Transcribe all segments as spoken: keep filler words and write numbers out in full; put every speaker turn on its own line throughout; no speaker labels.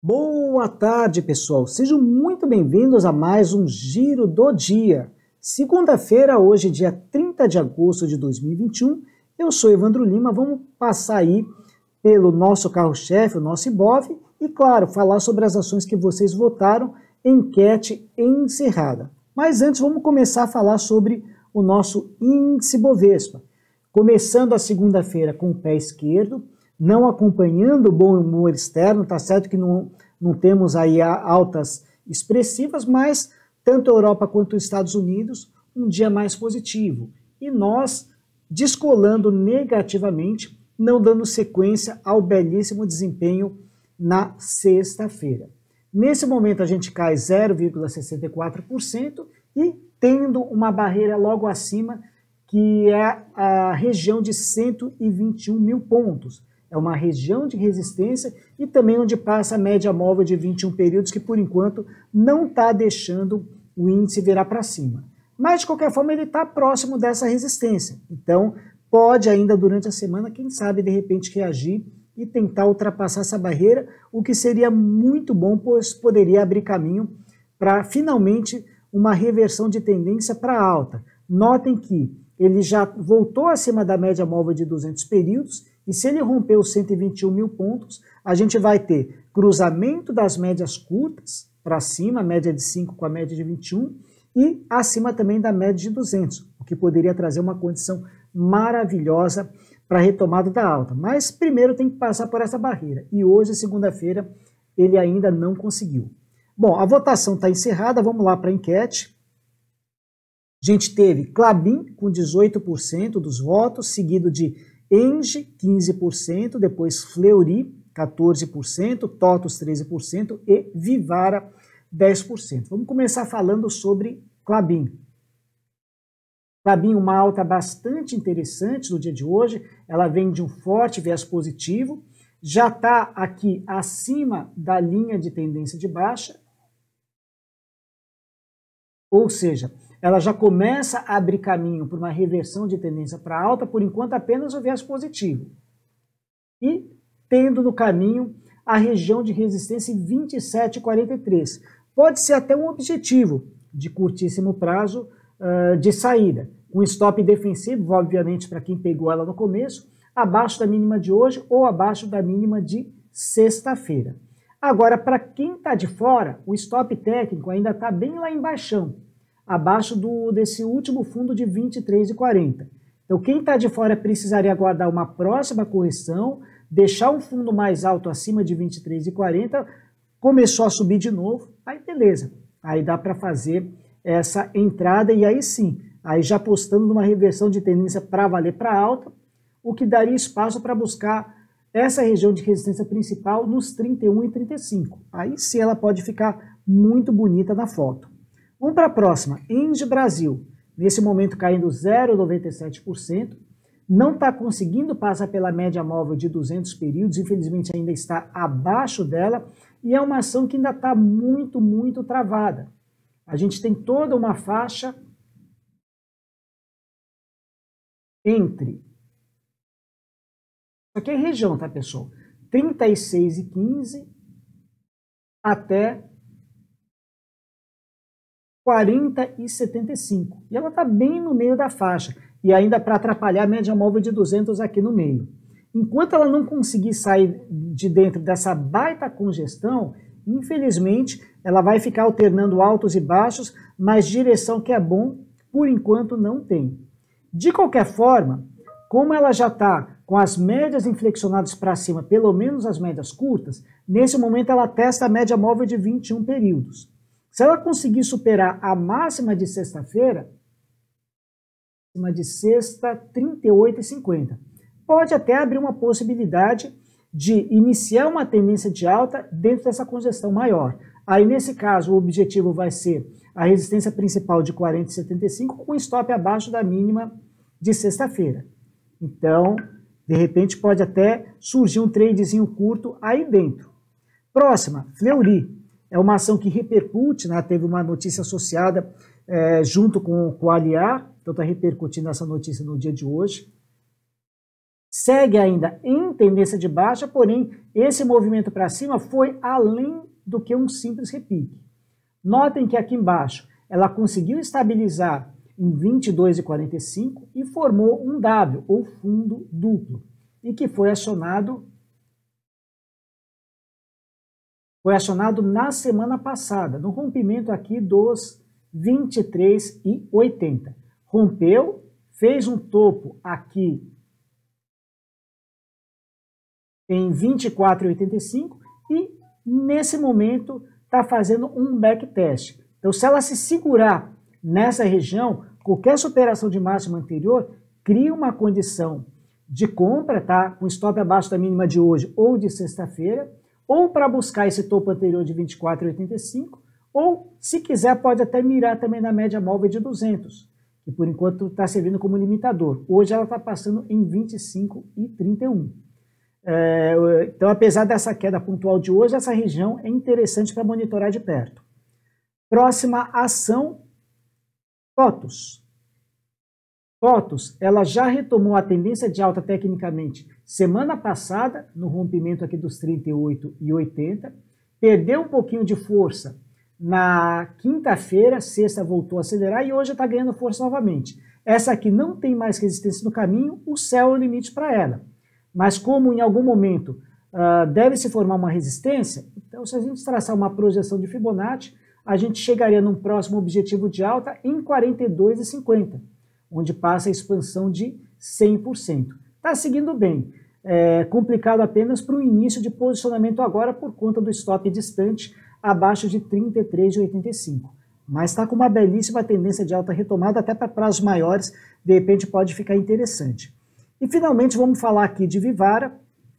Boa tarde, pessoal. Sejam muito bem-vindos a mais um Giro do Dia. Segunda-feira, hoje, dia trinta de agosto de dois mil e vinte e um, eu sou Evandro Lima. Vamos passar aí pelo nosso carro-chefe, o nosso Ibov, e, claro, falar sobre as ações que vocês votaram, enquete encerrada. Mas antes, vamos começar a falar sobre o nosso índice Bovespa. Começando a segunda-feira com o pé esquerdo, não acompanhando o bom humor externo, tá certo que não, não temos aí altas expressivas, mas tanto a Europa quanto os Estados Unidos, um dia mais positivo. E nós descolando negativamente, não dando sequência ao belíssimo desempenho na sexta-feira. Nesse momento a gente cai zero vírgula sessenta e quatro por cento e tendo uma barreira logo acima, que é a região de cento e vinte e um mil pontos. É uma região de resistência e também onde passa a média móvel de vinte e um períodos, que por enquanto não está deixando o índice virar para cima. Mas de qualquer forma ele está próximo dessa resistência. Então pode ainda durante a semana, quem sabe de repente reagir e tentar ultrapassar essa barreira, o que seria muito bom, pois poderia abrir caminho para finalmente uma reversão de tendência para alta. Notem que ele já voltou acima da média móvel de duzentos períodos, e se ele romper os cento e vinte e um mil pontos, a gente vai ter cruzamento das médias curtas para cima, a média de cinco com a média de vinte e um, e acima também da média de duzentos, o que poderia trazer uma condição maravilhosa para a retomada da alta. Mas primeiro tem que passar por essa barreira, e hoje, segunda-feira, ele ainda não conseguiu. Bom, a votação está encerrada, vamos lá para a enquete. A gente teve Klabin com dezoito por cento dos votos, seguido de Engie, quinze por cento, depois Fleury, quatorze por cento, TOTVS, treze por cento e Vivara, dez por cento. Vamos começar falando sobre Klabin. Klabin, uma alta bastante interessante no dia de hoje, ela vem de um forte viés positivo, já está aqui acima da linha de tendência de baixa, ou seja, ela já começa a abrir caminho para uma reversão de tendência para alta, por enquanto apenas o viés positivo. E tendo no caminho a região de resistência vinte e sete vírgula quarenta e três. Pode ser até um objetivo de curtíssimo prazo uh, de saída, com stop defensivo, obviamente para quem pegou ela no começo, abaixo da mínima de hoje ou abaixo da mínima de sexta-feira. Agora, para quem está de fora, o stop técnico ainda está bem lá embaixo, abaixo do, desse último fundo de vinte e três vírgula quarenta. Então, quem está de fora precisaria aguardar uma próxima correção, deixar um fundo mais alto acima de vinte e três vírgula quarenta, começou a subir de novo, aí beleza. Aí dá para fazer essa entrada e aí sim, aí já apostando numa reversão de tendência para valer para alta, o que daria espaço para buscar essa região de resistência principal nos trinta e um e trinta e cinco. Aí sim ela pode ficar muito bonita na foto. Vamos para a próxima, Engie Brasil, nesse momento caindo zero vírgula noventa e sete por cento, não está conseguindo passar pela média móvel de duzentos períodos, infelizmente ainda está abaixo dela, e é uma ação que ainda está muito, muito travada. A gente tem toda uma faixa entre, isso aqui é região, tá, pessoal? trinta e seis vírgula quinze até quarenta vírgula setenta e cinco. E ela está bem no meio da faixa. E ainda para atrapalhar a média móvel de duzentos aqui no meio. Enquanto ela não conseguir sair de dentro dessa baita congestão, infelizmente, ela vai ficar alternando altos e baixos, mas direção que é bom, por enquanto não tem. De qualquer forma, como ela já está com as médias inflexionadas para cima, pelo menos as médias curtas, nesse momento ela testa a média móvel de vinte e um períodos. Se ela conseguir superar a máxima de sexta-feira, máxima de sexta, trinta e oito vírgula cinquenta, pode até abrir uma possibilidade de iniciar uma tendência de alta dentro dessa congestão maior. Aí, nesse caso, o objetivo vai ser a resistência principal de quarenta vírgula setenta e cinco com stop abaixo da mínima de sexta-feira. Então, de repente, pode até surgir um tradezinho curto aí dentro. Próxima, Fleury. É uma ação que repercute, né? Teve uma notícia associada é, junto com, com o Aliar, então está repercutindo essa notícia no dia de hoje. Segue ainda em tendência de baixa, porém esse movimento para cima foi além do que um simples repique. Notem que aqui embaixo ela conseguiu estabilizar em vinte e dois vírgula quarenta e cinco e formou um W, ou fundo duplo, e que foi acionado, foi acionado na semana passada, no rompimento aqui dos vinte e três vírgula oitenta. Rompeu, fez um topo aqui em vinte e quatro vírgula oitenta e cinco e nesse momento está fazendo um backtest. Então, se ela se segurar nessa região, qualquer superação de máxima anterior cria uma condição de compra, tá? Com stop abaixo da mínima de hoje ou de sexta-feira, ou para buscar esse topo anterior de vinte e quatro vírgula oitenta e cinco, ou, se quiser, pode até mirar também na média móvel de duzentos, que por enquanto está servindo como limitador. Hoje ela está passando em vinte e cinco vírgula trinta e um. É, então, apesar dessa queda pontual de hoje, essa região é interessante para monitorar de perto. Próxima ação, TOTUS. TOTUS, ela já retomou a tendência de alta tecnicamente semana passada, no rompimento aqui dos trinta e oito vírgula oitenta, perdeu um pouquinho de força na quinta-feira, sexta voltou a acelerar e hoje está ganhando força novamente. Essa aqui não tem mais resistência no caminho, o céu é o limite para ela. Mas como em algum momento uh, deve se formar uma resistência, então se a gente traçar uma projeção de Fibonacci, a gente chegaria num próximo objetivo de alta em quarenta e dois vírgula cinquenta, onde passa a expansão de cem por cento. Está seguindo bem, é complicado apenas para o início de posicionamento agora por conta do stop distante abaixo de trinta e três vírgula oitenta e cinco. Mas está com uma belíssima tendência de alta retomada, até para prazos maiores, de repente pode ficar interessante. E finalmente vamos falar aqui de Vivara.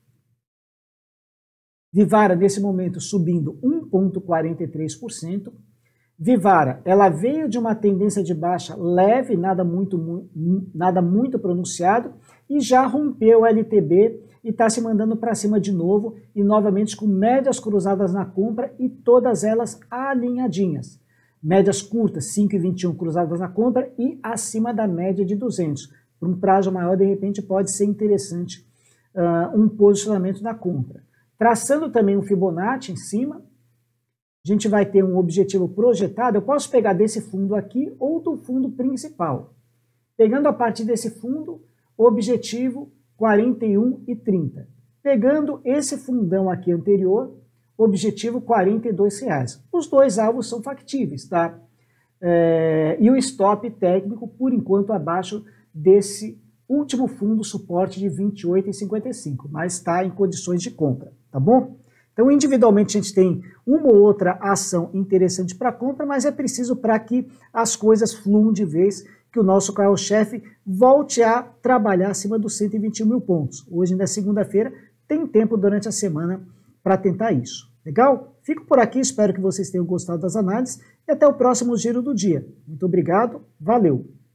Vivara nesse momento subindo um vírgula quarenta e três por cento. Vivara, ela veio de uma tendência de baixa leve, nada muito, nada muito pronunciado, e já rompeu o L T B e está se mandando para cima de novo, e novamente com médias cruzadas na compra e todas elas alinhadinhas. Médias curtas, cinco vírgula vinte e um cruzadas na compra e acima da média de duzentos. Por um prazo maior, de repente, pode ser interessante uh, um posicionamento na compra. Traçando também um Fibonacci em cima, a gente vai ter um objetivo projetado. Eu posso pegar desse fundo aqui ou do fundo principal. Pegando a partir desse fundo, objetivo quarenta e um vírgula trinta. Pegando esse fundão aqui anterior, objetivo quarenta e dois reais. Os dois alvos são factíveis, tá? É, e o stop técnico, por enquanto, abaixo desse último fundo suporte de vinte e oito vírgula cinquenta e cinco, mas está em condições de compra, tá bom? Então, individualmente, a gente tem uma ou outra ação interessante para compra, mas é preciso para que as coisas fluam de vez, que o nosso carro-chefe volte a trabalhar acima dos cento e vinte e um mil pontos. Hoje, ainda é segunda-feira, tem tempo durante a semana para tentar isso. Legal? Fico por aqui, espero que vocês tenham gostado das análises e até o próximo Giro do Dia. Muito obrigado, valeu!